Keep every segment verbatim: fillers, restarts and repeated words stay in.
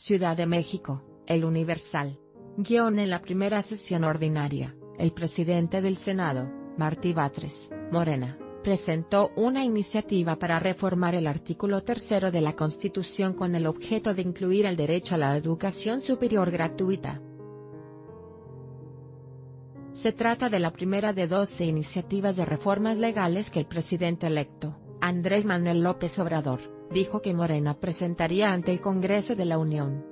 Ciudad de México, El Universal. Guión en la primera sesión ordinaria, el presidente del Senado, Martí Batres, Morena, presentó una iniciativa para reformar el artículo tercero de la Constitución con el objeto de incluir el derecho a la educación superior gratuita. Se trata de la primera de doce iniciativas de reformas legales que el presidente electo, Andrés Manuel López Obrador, dijo que Morena presentaría ante el Congreso de la Unión.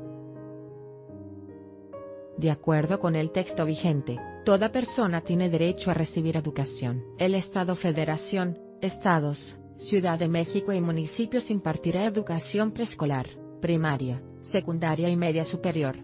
De acuerdo con el texto vigente, toda persona tiene derecho a recibir educación. El Estado, Federación, Estados, Ciudad de México y municipios impartirá educación preescolar, primaria, secundaria y media superior.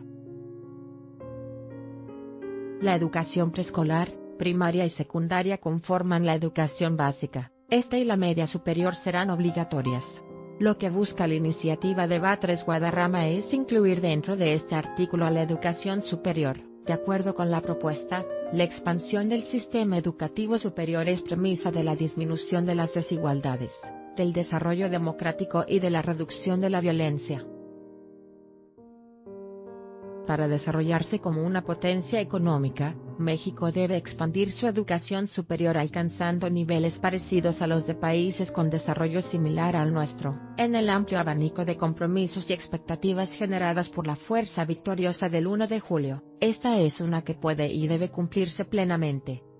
La educación preescolar, primaria y secundaria conforman la educación básica. Esta y la media superior serán obligatorias. Lo que busca la iniciativa de Batres Guadarrama es incluir dentro de este artículo a la educación superior. De acuerdo con la propuesta, la expansión del sistema educativo superior es premisa de la disminución de las desigualdades, del desarrollo democrático y de la reducción de la violencia. Para desarrollarse como una potencia económica, México debe expandir su educación superior alcanzando niveles parecidos a los de países con desarrollo similar al nuestro. En el amplio abanico de compromisos y expectativas generadas por la fuerza victoriosa del uno de julio, esta es una que puede y debe cumplirse plenamente.